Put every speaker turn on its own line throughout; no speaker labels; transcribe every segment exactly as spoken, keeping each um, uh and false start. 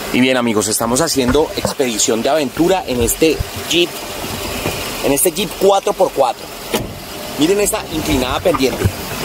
Y bien, amigos, estamos haciendo expedición de aventura en este Jeep, en este Jeep cuatro por cuatro. Miren esta inclinada pendiente.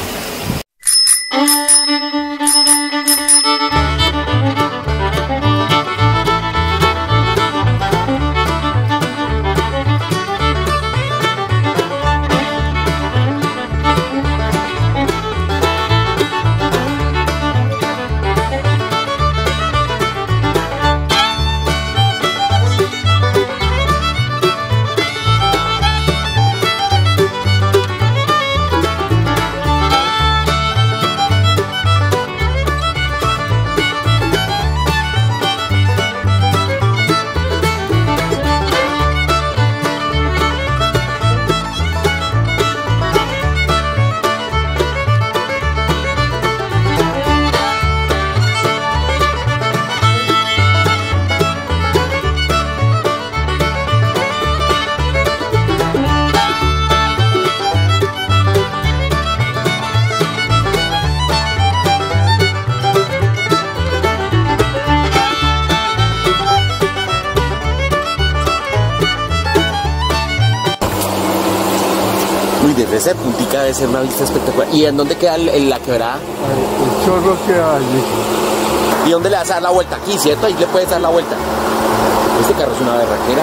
Desde ese puntica debe ser una vista espectacular. ¿Y en dónde queda el, el, la quebrada?
El chorro queda allí.
¿Y dónde le vas a dar la vuelta? Aquí, ¿cierto? Ahí le puedes dar la vuelta. Este carro es una berraquera.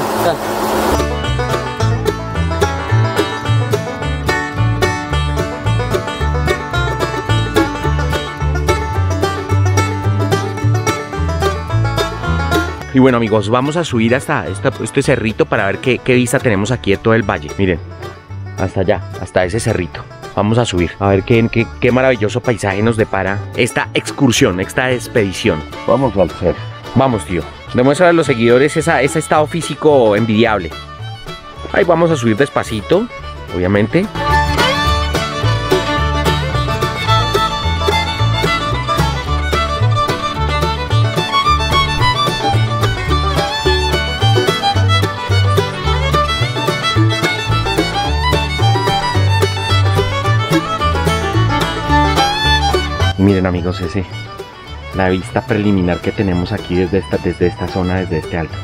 Y bueno, amigos, vamos a subir hasta esta, este cerrito para ver qué, qué vista tenemos aquí de todo el valle. Miren. Hasta allá, hasta ese cerrito. Vamos a subir, a ver qué, qué, qué maravilloso paisaje nos depara esta excursión, esta expedición.
Vamos al cerro.
Vamos, tío. Demuestra a los seguidores esa, ese estado físico envidiable. Ahí vamos a subir despacito, obviamente. Miren, amigos, ese, la vista preliminar que tenemos aquí desde esta, desde esta zona, desde este alto.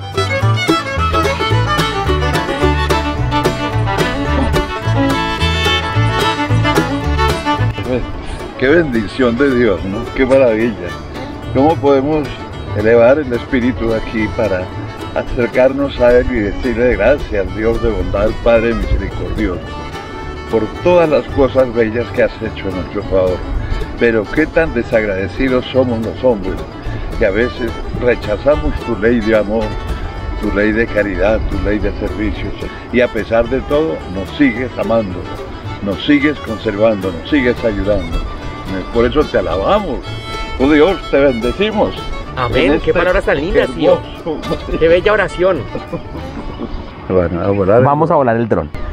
Pues, qué bendición de Dios, ¿no? Qué maravilla. ¿Cómo podemos elevar el espíritu aquí para acercarnos a Él y decirle gracias, Dios de bondad, Padre misericordioso, por todas las cosas bellas que has hecho en nuestro favor? Pero qué tan desagradecidos somos los hombres, que a veces rechazamos tu ley de amor, tu ley de caridad, tu ley de servicios, y a pesar de todo nos sigues amando, nos sigues conservando, nos sigues ayudando. Por eso te alabamos, oh Dios, te bendecimos.
Amén, este qué palabras tan lindas, tío. Qué bella oración.
Bueno, a volar.
Vamos a volar el dron.